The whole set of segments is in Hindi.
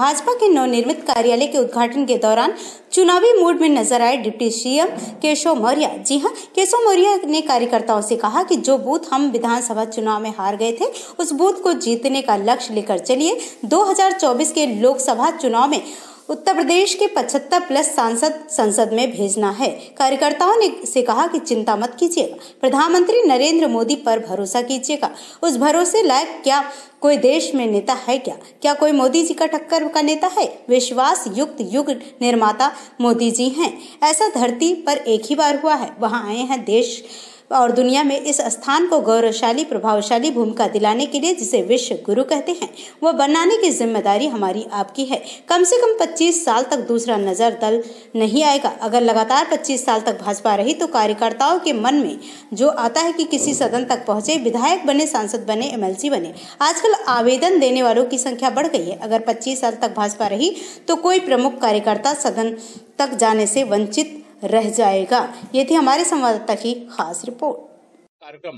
भाजपा के नवनिर्मित कार्यालय के उद्घाटन के दौरान चुनावी मूड में नजर आए डिप्टी सीएम केशव मौर्य। जी हां, केशव मौर्य ने कार्यकर्ताओं से कहा कि जो बूथ हम विधानसभा चुनाव में हार गए थे, उस बूथ को जीतने का लक्ष्य लेकर चलिए। 2024 के लोकसभा चुनाव में उत्तर प्रदेश के 75+ सांसद संसद में भेजना है। कार्यकर्ताओं ने से कहा कि चिंता मत कीजिएगा, प्रधानमंत्री नरेंद्र मोदी पर भरोसा कीजिएगा। उस भरोसे लायक क्या कोई देश में नेता है क्या कोई मोदी जी का टक्कर का नेता है? विश्वास युक्त युग निर्माता मोदी जी हैं। ऐसा धरती पर एक ही बार हुआ है। वहां आए हैं देश और दुनिया में इस स्थान को गौरवशाली प्रभावशाली भूमिका दिलाने के लिए, जिसे विश्व गुरु कहते हैं, वह बनाने की जिम्मेदारी हमारी आपकी है। कम से कम 25 साल तक दूसरा नजर दल नहीं आएगा। अगर लगातार 25 साल तक भाजपा रही तो कार्यकर्ताओं के मन में जो आता है कि किसी सदन तक पहुंचे, विधायक बने, सांसद बने, MLC बने। आजकल आवेदन देने वालों की संख्या बढ़ गई है। अगर 25 साल तक भाजपा रही तो कोई प्रमुख कार्यकर्ता सदन तक जाने से वंचित रह जाएगा। ये थी हमारे संवाददाता की खास रिपोर्ट। कार्यक्रम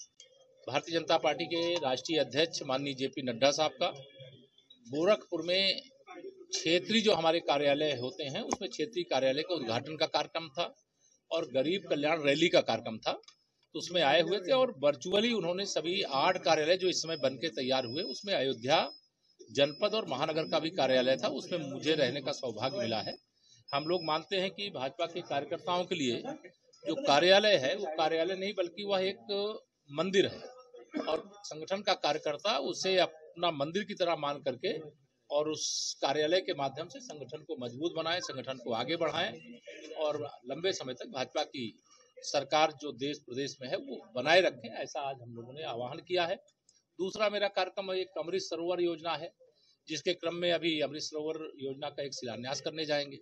भारतीय जनता पार्टी के राष्ट्रीय अध्यक्ष माननीय JP नड्डा साहब का गोरखपुर में क्षेत्रीय जो हमारे कार्यालय होते हैं उसमें क्षेत्रीय कार्यालय का उद्घाटन का कार्यक्रम था और गरीब कल्याण रैली का कार्यक्रम था। तो उसमें आए हुए थे और वर्चुअली उन्होंने सभी 8 कार्यालय जो इस समय बन के तैयार हुए, उसमें अयोध्या जनपद और महानगर का भी कार्यालय था, उसमें मुझे रहने का सौभाग्य मिला है। हम लोग मानते हैं कि भाजपा के कार्यकर्ताओं के लिए जो कार्यालय है वो कार्यालय नहीं बल्कि वह एक मंदिर है और संगठन का कार्यकर्ता उसे अपना मंदिर की तरह मान करके और उस कार्यालय के माध्यम से संगठन को मजबूत बनाएं, संगठन को आगे बढ़ाएं और लंबे समय तक भाजपा की सरकार जो देश प्रदेश में है वो बनाए रखें। ऐसा आज हम लोगों ने आह्वान किया है। दूसरा मेरा कार्यक्रम एक अमृत सरोवर योजना है, जिसके क्रम में अभी अमृत सरोवर योजना का एक शिलान्यास करने जाएंगे।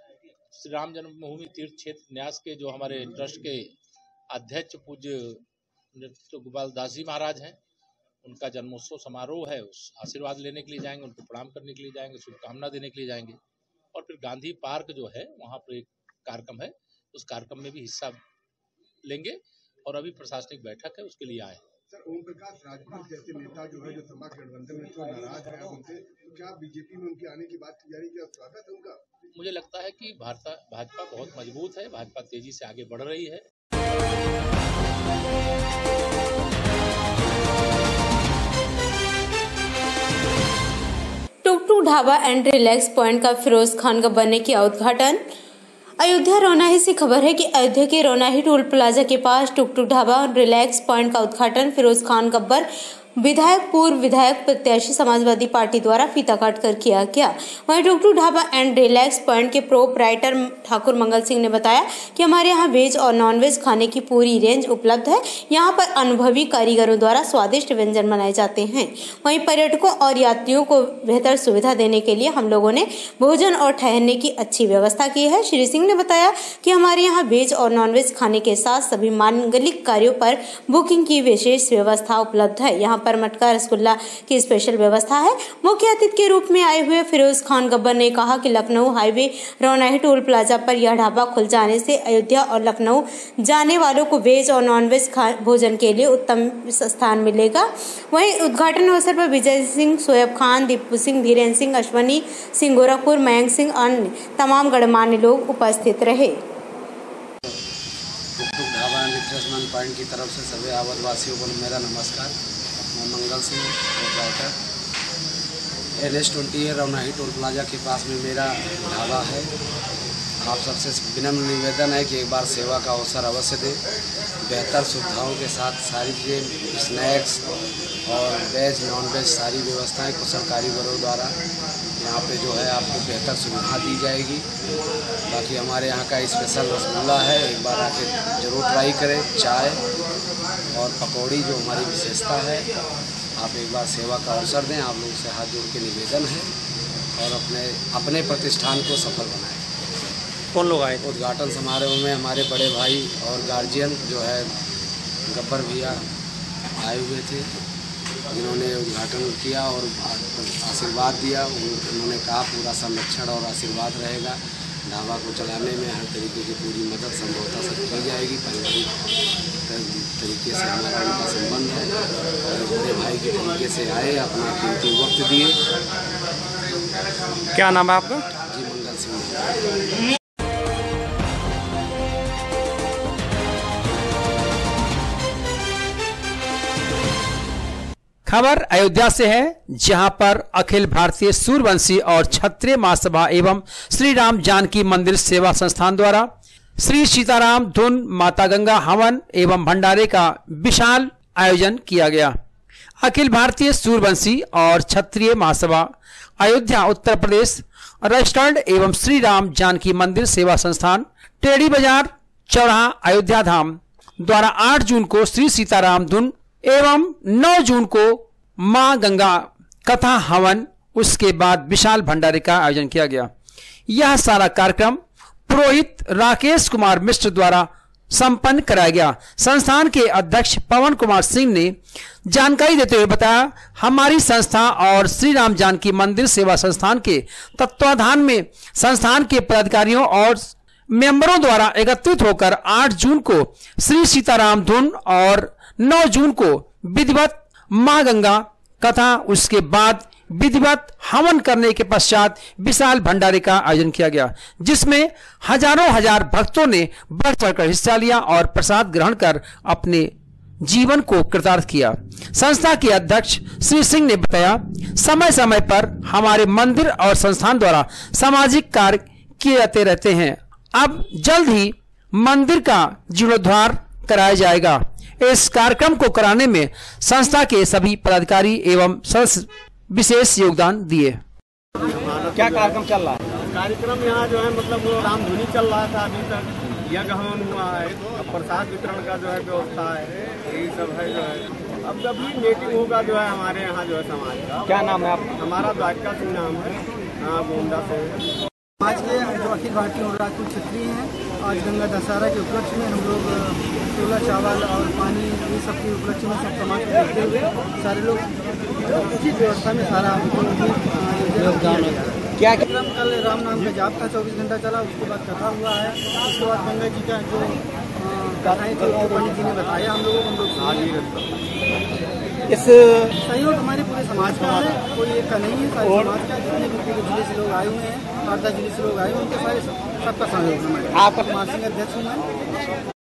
श्री राम जन्मभूमि तीर्थ क्षेत्र न्यास के जो हमारे ट्रस्ट के अध्यक्ष पूज्य नृत्य गोपाल दास जी महाराज हैं, उनका जन्मोत्सव समारोह है, उस आशीर्वाद लेने के लिए जाएंगे, उनको प्रणाम करने के लिए जाएंगे, शुभकामना देने के लिए जाएंगे। और फिर गांधी पार्क जो है वहाँ पर एक कार्यक्रम है, उस कार्यक्रम में भी हिस्सा लेंगे और अभी प्रशासनिक बैठक है, उसके लिए आए। सर, ओम प्रकाश राजपूत जैसे नेता जो है, जो सपा गठबंधन में जो नाराज है उनसे, तो क्या बीजेपी में उनके आने की बात की जा रही है? क्या स्वागत है उनका? मुझे लगता है कि भाजपा बहुत मजबूत है, भाजपा तेजी से आगे बढ़ रही है। Tuktuk Dhaba and relax point का फिरोज खान का बनने की उद्घाटन। अयोध्या रौनाही से खबर है कि अयोध्या के रौनाही टोल प्लाजा के पास टुकटुक ढाबा और रिलैक्स पॉइंट का उद्घाटन फिरोज खान गब्बर विधायक पूर्व विधायक प्रत्याशी समाजवादी पार्टी द्वारा फीता काट कर किया गया। वहीं Tuktuk Dhaba and relax point के प्रोपराइटर ठाकुर मंगल सिंह ने बताया कि हमारे यहाँ वेज और नॉनवेज खाने की पूरी रेंज उपलब्ध है। यहाँ पर अनुभवी कारीगरों द्वारा स्वादिष्ट व्यंजन बनाए जाते हैं। वहीं पर्यटकों और यात्रियों को बेहतर सुविधा देने के लिए हम लोगों ने भोजन और ठहरने की अच्छी व्यवस्था की है। श्री सिंह ने बताया कि हमारे यहाँ वेज और नॉनवेज खाने के साथ सभी मांगलिक कार्यों पर बुकिंग की विशेष व्यवस्था उपलब्ध है। यहाँ पर मटका रसगुल्ला की स्पेशल व्यवस्था है। मुख्य अतिथि के रूप में आए हुए फिरोज खान गब्बर ने कहा कि Lucknow highway Raunahi toll plaza पर यह ढाबा खुल जाने से अयोध्या और लखनऊ जाने वालों को वेज और नॉनवेज भोजन के लिए उत्तम स्थान मिलेगा। वहीं उद्घाटन अवसर पर विजय सिंह, सोएब खान, दीपू सिंह, धीरेन्द्र सिंह, अश्वनी सिंह गोरखपुर, मयंक सिंह अन्य तमाम गणमान्य लोग उपस्थित रहे। रिफ्रेशमेंट पॉइंट की तरफ से सभी आवादवासियों को मेरा नमस्कार। मैं Mangal Singh, proprietor. NH20 Raunahi toll plaza के पास में मेरा ढाबा है। आप सबसे विनम्र निवेदन है कि एक बार सेवा का अवसर अवश्य दें। बेहतर सुविधाओं के साथ सारी चीज़ें, स्नैक्स और वेज नॉन वेज सारी व्यवस्थाएं कुशल कारीगरों द्वारा यहाँ पे जो है आपको बेहतर सुविधा दी जाएगी। बाकी हमारे यहाँ का स्पेशल रसगुल्ला है, एक बार आके ज़रूर ट्राई करें। चाय और पकौड़ी जो हमारी विशेषता है, आप एक बार सेवा का अवसर दें। आप लोगों से हाथ जोड़ के निवेदन है और अपने प्रतिष्ठान को सफल बनाएं। कौन लोग आए? उद्घाटन समारोह में हमारे बड़े भाई और गार्जियन जो है गब्बर भैया आए हुए थे, जिन्होंने उद्घाटन किया और आशीर्वाद दिया। उन्होंने कहा पूरा संरक्षण और आशीर्वाद रहेगा। ढाबा को चलाने में हर तरीके की पूरी मदद संभवतः सब की जाएगी। पारिवारिक तरीके से हमारा उनका संबंध है और बड़े भाई के तरीके से आए, अपना कीमती वक्त दिए। क्या नाम है आपका? जी मंगल सिंह। खबर अयोध्या से है, जहां पर अखिल भारतीय सूर्यवंशी और क्षत्रिय महासभा एवं श्री राम जानकी मंदिर सेवा संस्थान द्वारा श्री सीताराम धुन, माता गंगा हवन एवं भंडारे का विशाल आयोजन किया गया। अखिल भारतीय सूर्यवंशी और क्षत्रिय महासभा अयोध्या उत्तर प्रदेश रजिस्टर्ड एवं श्री राम जानकी मंदिर सेवा संस्थान टेढ़ी बाजार चौराहा अयोध्या धाम द्वारा 8 जून को श्री सीताराम धुन एवं 9 जून को मां गंगा कथा हवन, उसके बाद विशाल भंडारे का आयोजन किया गया। यह सारा कार्यक्रम पुरोहित राकेश कुमार मिश्र द्वारा संपन्न कराया गया। संस्थान के अध्यक्ष पवन कुमार सिंह ने जानकारी देते हुए बताया, हमारी संस्था और श्री राम जानकी मंदिर सेवा संस्थान के तत्वाधान में संस्थान के पदाधिकारियों और मेंबरों द्वारा एकत्रित होकर 8 जून को श्री सीताराम धुन और 9 जून को विधिवत मां गंगा कथा, उसके बाद विधिवत हवन करने के पश्चात विशाल भंडारे का आयोजन किया गया, जिसमें हजारों हजार भक्तों ने बढ़ चढ़कर हिस्सा लिया और प्रसाद ग्रहण कर अपने जीवन को कृतार्थ किया। संस्था के अध्यक्ष श्री सिंह ने बताया, समय समय पर हमारे मंदिर और संस्थान द्वारा सामाजिक कार्य किए जाते रहते हैं। अब जल्द ही मंदिर का जीर्णोद्धार कराया जाएगा। इस कार्यक्रम को कराने में संस्था के सभी पदाधिकारी एवं सदस्य विशेष योगदान दिए। क्या कार्यक्रम चल रहा है? कार्यक्रम यहाँ जो है मतलब वो रामधुनी चल रहा था, अभी तक यज्ञ हवन हुआ है, अब प्रसाद वितरण का जो है व्यवस्था है, यही सब है जो है। अब अभी मीटिंग होगा जो है हमारे यहाँ जो है समाज का। क्या नाम है आपका? हमारा द्वारका सिंह नाम है, गोंडा से। समाज के जो अखिल भारतीय और राजपूत क्षत्रिय हैं, आज गंगा दशहरा के उपलक्ष्य में हम लोग छोला चावल और पानी ये सब के उपलक्ष्य में सब समाज को देखते हुए सारे लोग उचित व्यवस्था में सारा योगदान है। क्या कल राम नाम का जाप था, 24 घंटा चला, उसके बाद कथा हुआ है, उसके बाद गंगा जी का जो कथाएँ थी पंडित जी ने बताया हम लोग इस सहयोग हमारे पूरे समाज का है, कोई एक का नहीं है, सारे समाज का। जितने भी जिले से लोग आए हुए हैं, 8-10 जिले से लोग आए हुए हैं, उनके सारे सबका सहयोग हमारे। आपका कुमार सिंह अध्यक्ष हूँ मैं।